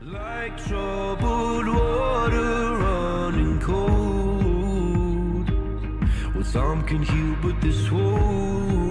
Like troubled water running cold. Well, some can heal, but this won't.